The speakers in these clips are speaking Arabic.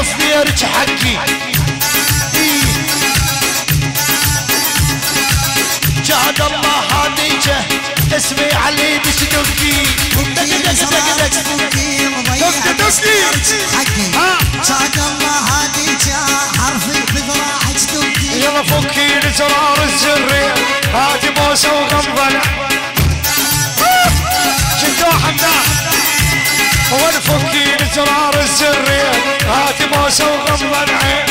بصديرك حقي. جاد الله هاديك اسمي علي دشدقي. جاد الله هاديك حرفي بذراعك دقي. يلا فكي لزرار الزري هاتي بوسه وغمضله. جدو حمدان والفكي لزرار الزري هاتي بوسه وغمضله.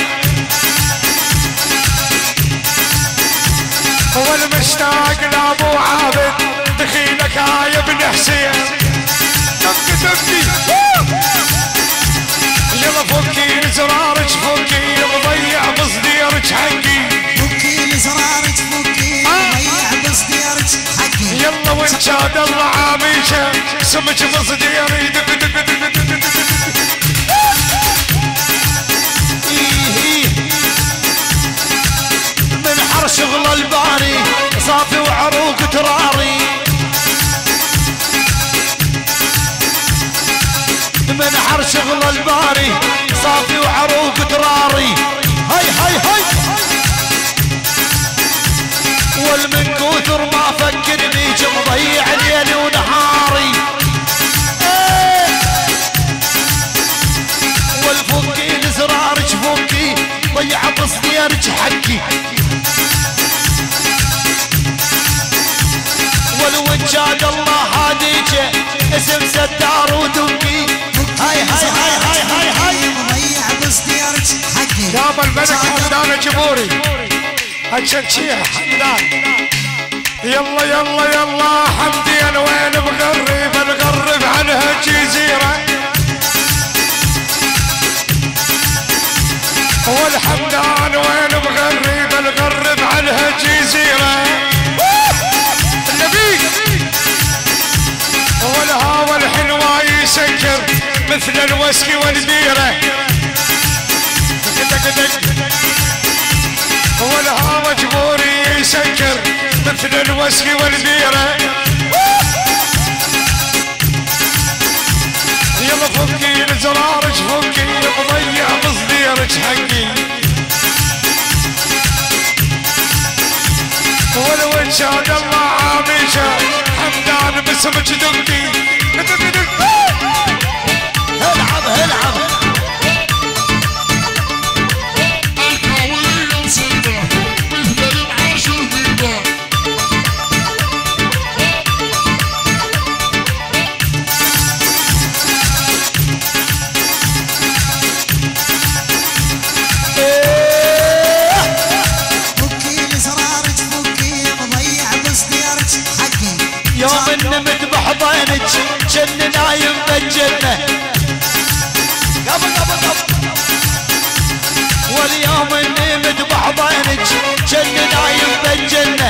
هو المشتاق لابو عابد دخيلك يا ابن حسين. دقي دقي يلا فكي لزرارك فكي مضيع بصديرك حقي. فكي لزرارك فكي مضيع بصديرك حقي. يلا وان شاد الله عاميشه سمك بصديري دق دق دق دق دق دق. من حر شغل الباري صافي وعروق تراري. من حر شغل الباري صافي وعروق تراري. هاي هاي هاي والمن كثر ما فكرني مضيع ليلي ونهاري. والفكي لزرارك فكي ضيع بصديرك حقي. والوجاد الله هاديك اسم ستار ودقي. هاي هاي هاي هاي هاي هاي مضيع بصديرك حقي. جاب الملك حمدان جبوري هالشنشيح حمدان. يلا يلا يلا حمدين وين بغرب نغرب عنها جزيرة. والحمدان وين بغرب نغرب عنها جزيرة. النبي والهوى الحلوة يسكر مثل الوسكي والبيرة. والهوى جبوري يسكر مثل الوسكي والبيرة. يلا فكي لزرارك فكي مضيع بصديرك حقي. ولو ان شاء الله عاميشه حمدان باسمك دقي. العب العب يوم النمت بحضنك جن نايم بالجنة. قبل قبل قبل واليوم النمت بحضنك جن نايم بالجنة.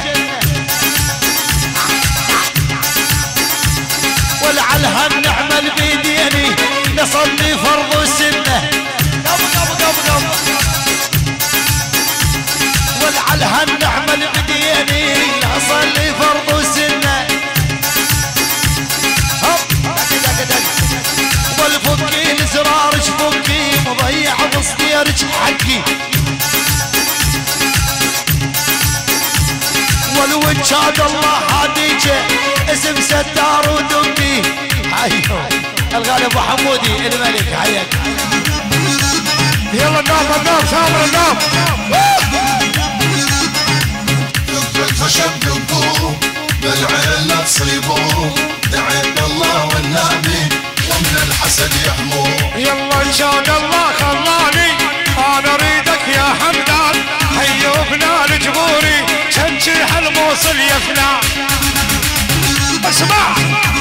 ولعل هالنعمل بيديني نصلي فرض السنة. قبل قبل قبل قبل ولعل هالنعمل بيديني نصلي فرض السنة. والفكي لزرارك فكي مضيع بصديرك حقي. والوجاد الله هاديك اسم ستار ودقي. ايوه الغالي ابو حمودي الملك حياك. يلا النام النام سامر النام. الخشب يقوم بالعين لا تصيبوه. دعيت الله والنبي ومن الحسد يحموه. يلا ان شاء الله خلاني انا اريدك يا حمدان. حيوبنا الجبوري تنجيح الموصل يا فلان. اسمع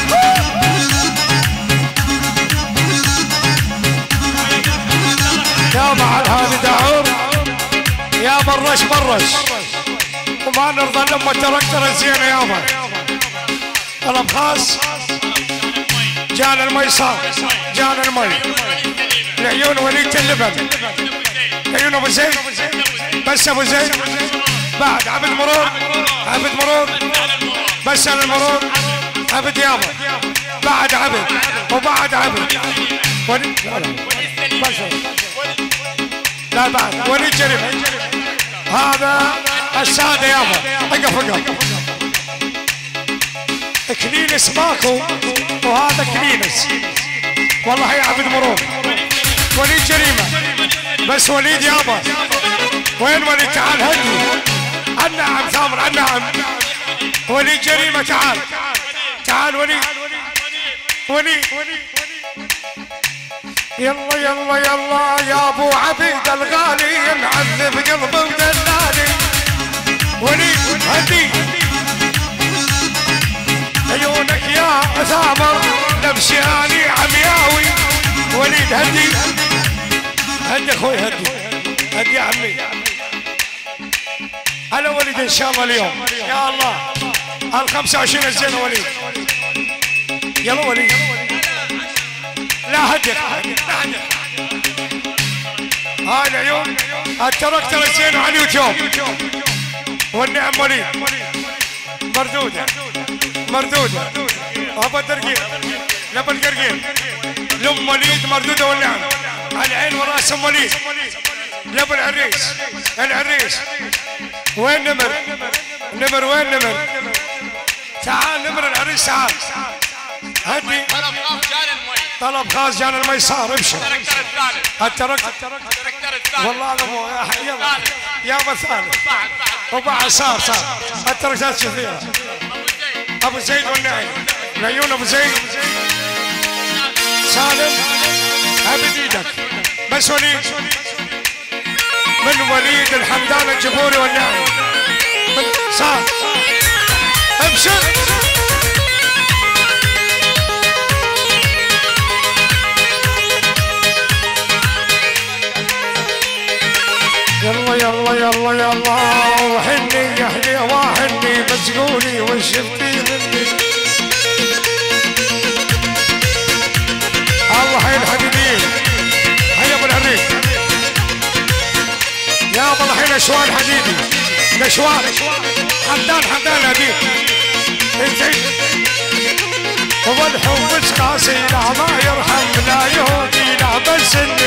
يا بعد هذه دعور يا برش برش وما نرضى لما تركتنا الزينه يابا. طلب خاص جانا الميسار جانا المي العيون وليد اللبن عيون ابو زيد بس ابو زيد بعد عبد مرور عبد مرور بس المرور عبد يابا بعد عبد وبعد عبد وليد لا لا بس لا بعد وليد جريمة. هذا السادة يابا. اقف كنينس ماكو وهذا كنينس والله يا عبد مرور. وليد جريمة بس وليد يابا. وين وليد؟ تعال هدي. النعم ثامر النعم. وليد جريمة تعال وليد. يلا يلا يلا يا ابو عبيد الغالي نعذب قلبي ودلالي. وليد هدي عيونك يا ثامر لبشاني عمياوي. وليد هدي اخوي هدي يا عمي. هلا وليد ان شاء الله اليوم يا الله ال 25 الزين وليد. يلا وليد لا هدي هاي العيون التركتر الزين على اليوتيوب. والنعم وليد مردودة ابو الدرقين لابو القرقين لام وليد مردودة. والنعم العين وراس ام وليد لابو العريس. وين نمر وين نمر؟ تعال نمر العريس تعال. هدي طلب خاص جان الميسار. ابشر التركتر الثالث والله ابو يا ابو الثالث وبعد صار التركتات كثيره. ابو زيد والنعيم العيون ابو زيد سالم ابد ايدك بس. وليد من وليد الحمدان الجبوري والنعم صار. ابشر يلا يلا يلا يلا وحني يا اهلي واحني بس قولي وش شفتي مني. الله حي الحبيبين. هيا ابو العريس يا ابو الحين نشوان حبيبي نشوان حمدان هديك انت. والحب قاسي لا ما يرحم لا يهودي لا بس